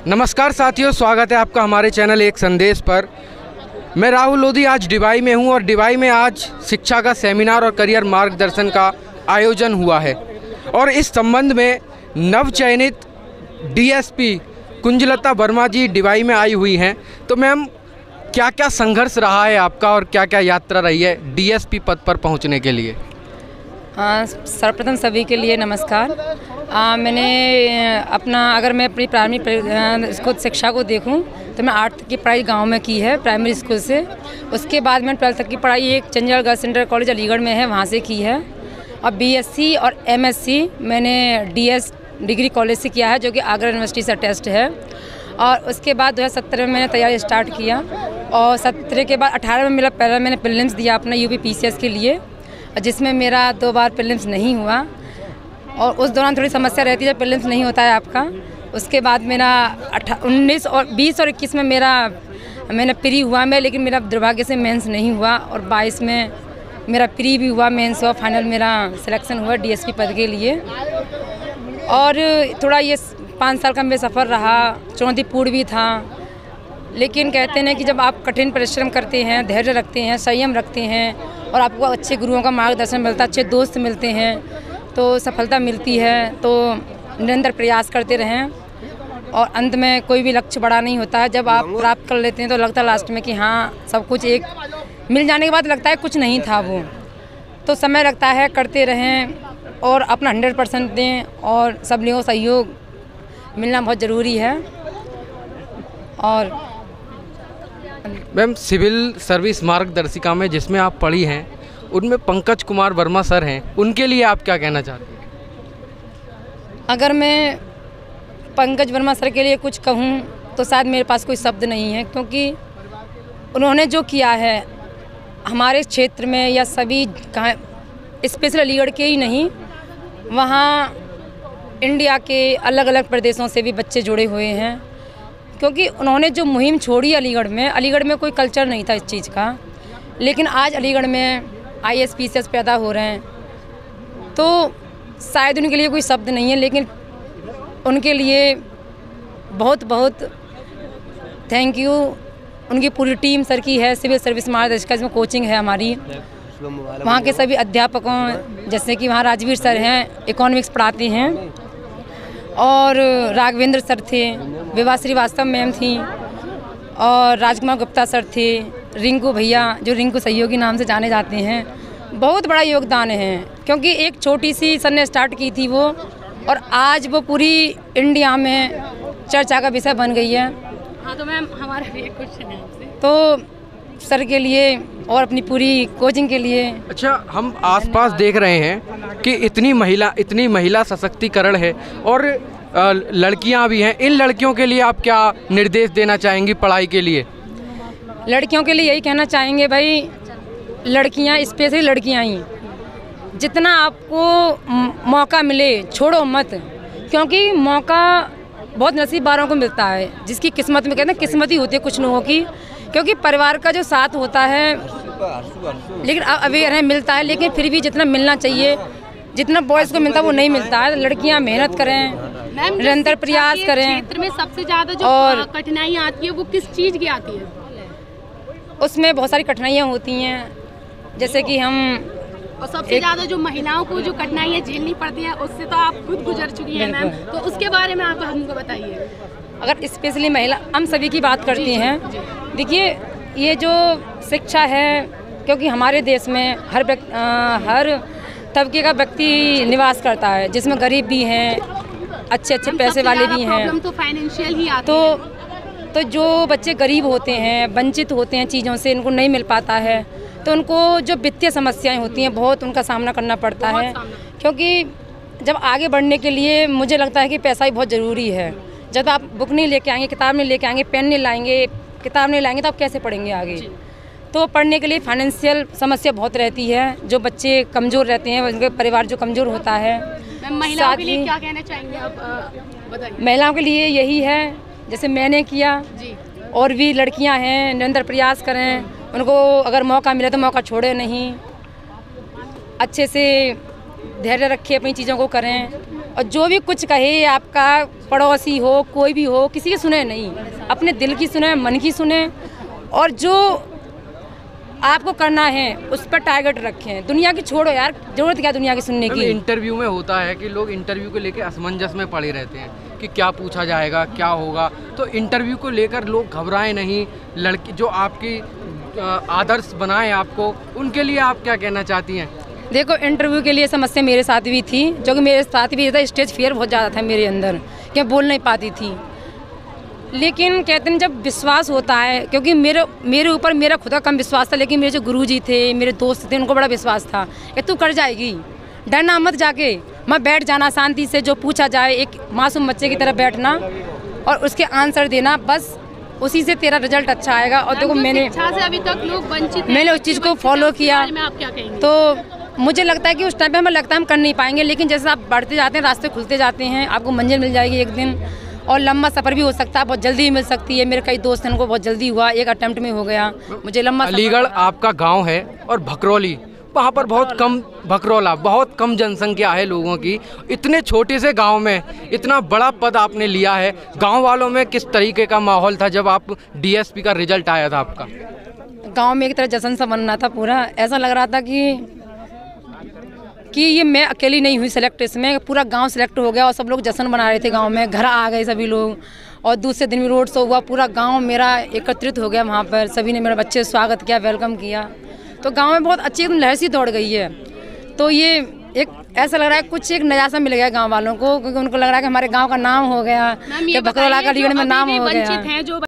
नमस्कार साथियों, स्वागत है आपका हमारे चैनल एक संदेश पर। मैं राहुल लोधी आज डिवाई में हूं और डिवाई में आज शिक्षा का सेमिनार और करियर मार्गदर्शन का आयोजन हुआ है और इस संबंध में नवचयनित डीएसपी कुंजलता वर्मा जी डिवाई में आई हुई हैं। तो मैम, क्या क्या संघर्ष रहा है आपका और क्या क्या यात्रा रही है डीएसपी पद पर पहुंचने के लिए? सर्वप्रथम सभी के लिए नमस्कार। मैंने अगर मैं अपनी प्राइमरी शिक्षा को देखूं तो मैं 8th की पढ़ाई गांव में की है प्राइमरी स्कूल से। उसके बाद मैंने 12th तक की पढ़ाई एक Chandigarh girls centre college Aligarh में है, वहां से की है। और बीएससी और एमएससी मैंने डीएस डिग्री कॉलेज से किया है, जो कि आगरा यूनिवर्सिटी से अटेस्ट है। और उसके बाद 2017 में मैंने तैयारी स्टार्ट किया और 17 के बाद 18 में पहला मैंने प्रीलिम्स दिया अपना यूपी पीसीएस के लिए, जिसमें मेरा 2 बार प्रीलिम्स नहीं हुआ। और उस दौरान थोड़ी समस्या रहती है जब प्रीलिम्स नहीं होता है आपका। उसके बाद मेरा 19 और 20 और 21 में मैंने प्री हुआ लेकिन मेरा दुर्भाग्य से मेंस नहीं हुआ। और 22 में मेरा प्री भी हुआ, मेंस हुआ, फाइनल मेरा सिलेक्शन हुआ डीएसपी पद के लिए। और थोड़ा ये 5 साल का मेरा सफ़र रहा, चुनौतीपूर्ण भी था। लेकिन कहते हैं कि जब आप कठिन परिश्रम करते हैं, धैर्य रखते हैं, संयम रखते हैं और आपको अच्छे गुरुओं का मार्गदर्शन मिलता है, अच्छे दोस्त मिलते हैं, तो सफलता मिलती है। तो निरंतर प्रयास करते रहें और अंत में कोई भी लक्ष्य बड़ा नहीं होता है। जब आप प्राप्त कर लेते हैं तो लगता है लास्ट में कि हाँ, सब कुछ एक मिल जाने के बाद लगता है कुछ नहीं था वो। तो समय लगता है, करते रहें और अपना 100% दें और सब लोगों का सहयोग मिलना बहुत ज़रूरी है। और मैम, सिविल सर्विस मार्गदर्शिका में जिसमें आप पढ़ी हैं उनमें पंकज कुमार वर्मा सर हैं, उनके लिए आप क्या कहना चाहते हैं? अगर मैं पंकज वर्मा सर के लिए कुछ कहूँ तो शायद मेरे पास कोई शब्द नहीं है, क्योंकि उन्होंने जो किया है हमारे क्षेत्र में या सभी स्पेशल अलीगढ़ के ही नहीं, वहाँ इंडिया के अलग अलग प्रदेशों से भी बच्चे जुड़े हुए हैं। क्योंकि उन्होंने जो मुहिम छोड़ी अलीगढ़ में कोई कल्चर नहीं था इस चीज़ का, लेकिन आज अलीगढ़ में IAS PCS पैदा हो रहे हैं। तो शायद उनके लिए कोई शब्द नहीं है, लेकिन उनके लिए बहुत बहुत थैंक यू उनकी पूरी टीम सर की है। सिविल सर्विस मार्गदर्शिका जिसमें कोचिंग है हमारी, वहाँ के सभी अध्यापकों, जैसे कि वहाँ राजवीर सर हैं, इकोनॉमिक्स पढ़ाते हैं, और राघवेंद्र सर थे, विभा श्रीवास्तव मैम थी, और राजकुमार गुप्ता सर थे, रिंकू भैया जो रिंकू सहयोगी नाम से जाने जाते हैं। बहुत बड़ा योगदान है, क्योंकि एक छोटी सी सर ने स्टार्ट की थी वो, और आज वो पूरी इंडिया में चर्चा का विषय बन गई है। हाँ, तो मैम हमारा भी एक क्वेश्चन है आपसे। तो सर के लिए और अपनी पूरी कोचिंग के लिए। अच्छा, हम आसपास देख रहे हैं कि इतनी महिला सशक्तिकरण है और लड़कियां भी हैं। इन लड़कियों के लिए आप क्या निर्देश देना चाहेंगी पढ़ाई के लिए? लड़कियों के लिए यही कहना चाहेंगे, भाई लड़कियां, स्पेशली लड़कियां ही, जितना आपको मौका मिले छोड़ो मत, क्योंकि मौका बहुत नसीब वालों को मिलता है, जिसकी किस्मत में, कहते हैं किस्मत ही होती है कुछ लोगों की। क्योंकि परिवार का जो साथ होता है, लेकिन अवेयर है, मिलता है, लेकिन फिर भी जितना मिलना चाहिए, जितना बॉयज़ को मिलता है वो नहीं मिलता है। लड़कियां मेहनत करें, निरंतर प्रयास करें। क्षेत्र में सबसे ज़्यादा जो कठिनाई आती है वो किस चीज़ की आती है? उसमें बहुत सारी कठिनाइयाँ होती हैं, जैसे कि हम, और सबसे ज़्यादा जो महिलाओं को जो कठिनाइयाँ झेलनी पड़ती हैं उससे तो आप खुद गुजर चुकी हैं मैम, तो उसके बारे में आप हमको बताइए। अगर स्पेशली महिला, हम सभी की बात करते हैं, देखिए ये जो शिक्षा है, क्योंकि हमारे देश में हर तबके का व्यक्ति निवास करता है, जिसमें गरीब भी हैं, अच्छे पैसे वाले भी हैं। प्रॉब्लम तो फाइनेंशियल ही आती है। तो जो बच्चे गरीब होते हैं, वंचित होते हैं चीज़ों से, इनको नहीं मिल पाता है, तो उनको जो वित्तीय समस्याएं होती हैं बहुत उनका सामना करना पड़ता है। क्योंकि जब आगे बढ़ने के लिए मुझे लगता है कि पैसा ही बहुत ज़रूरी है। जब आप बुक नहीं लेके आएंगे, किताब नहीं लेके आएंगे, पेन नहीं लाएंगे, किताब नहीं लाएंगे, तो आप कैसे पढ़ेंगे आगे? तो पढ़ने के लिए फाइनेंशियल समस्या बहुत रहती है। जो बच्चे कमज़ोर रहते हैं, उनके परिवार जो कमज़ोर होता है। महिलाओं के लिए क्या कहना चाहेंगे आप, बताइए। महिलाओं के लिए यही है, जैसे मैंने किया जी, और भी लड़कियां हैं, निरंतर प्रयास करें, उनको अगर मौका मिले तो मौका छोड़े नहीं, अच्छे से धैर्य रखें, अपनी चीज़ों को करें और जो भी कुछ कहे, आपका पड़ोसी हो, कोई भी हो, किसी की सुने नहीं, अपने दिल की सुने, मन की सुने, और जो आपको करना है उस पर टारगेट रखें। दुनिया की छोड़ो यार, जरूरत क्या दुनिया की सुनने की। इंटरव्यू में होता है कि लोग इंटरव्यू को लेकर असमंजस में पड़े रहते हैं कि क्या पूछा जाएगा, क्या होगा, तो इंटरव्यू को लेकर लोग घबराएं नहीं। लड़की जो आपकी आदर्श बनाए आपको, उनके लिए आप क्या कहना चाहती हैं? देखो, इंटरव्यू के लिए समस्या मेरे साथ भी थी, जो कि मेरे साथ भी था, स्टेज फियर बहुत ज़्यादा था मेरे अंदर, कि मैं बोल नहीं पाती थी। लेकिन कहते हैं जब विश्वास होता है, क्योंकि मेरे ऊपर मेरा खुद का कम विश्वास था, लेकिन मेरे जो गुरुजी थे, मेरे दोस्त थे, उनको बड़ा विश्वास था कि तू कर जाएगी, डरना मत, जाके मैं बैठ जाना शांति से, जो पूछा जाए एक मासूम बच्चे की तरह बैठना और उसके आंसर देना, बस उसी से तेरा रिजल्ट अच्छा आएगा। और देखो, मैंने से अभी तक लोग वंचित, मैंने उस चीज़ को फॉलो किया। आप क्या कहेंगे? तो मुझे लगता है कि उस टाइम पे हमें लगता है हम कर नहीं पाएंगे, लेकिन जैसे आप बढ़ते जाते हैं, रास्ते खुलते जाते हैं, आपको मंजिल मिल जाएगी एक दिन, और लंबा सफ़र भी हो सकता है, बहुत जल्दी मिल सकती है। मेरे कई दोस्त हैं, उनको बहुत जल्दी हुआ, एक अटेम्प्ट में हो गया, मुझे लंबा। अलीगढ़ आपका गांव है और भकरौली, वहाँ पर बहुत कम, भकरौला बहुत कम जनसंख्या है लोगों की। इतने छोटे से गांव में इतना बड़ा पद आपने लिया है, गांव वालों में किस तरीके का माहौल था जब आप डीएसपी का रिजल्ट आया था आपका? गांव में एक तरह जश्न सा बनना था पूरा, ऐसा लग रहा था कि ये मैं अकेली नहीं हुई सेलेक्ट, इसमें पूरा गांव सेलेक्ट हो गया और सब लोग जश्न मना रहे थे गांव में, घर आ गए सभी लोग, और दूसरे दिन भी रोड शो हुआ, पूरा गांव मेरा एकत्रित हो गया वहाँ पर, सभी ने मेरा बच्चे स्वागत किया, वेलकम किया, तो गांव में बहुत अच्छी लहर सी दौड़ गई है। तो ये एक ऐसा लग रहा है कुछ एक नया सा मिल गया गाँव वालों को, क्योंकि उनको लग रहा है कि हमारे गाँव का नाम हो गया, कि भकरौला का अलीगढ़ में नाम हो गया।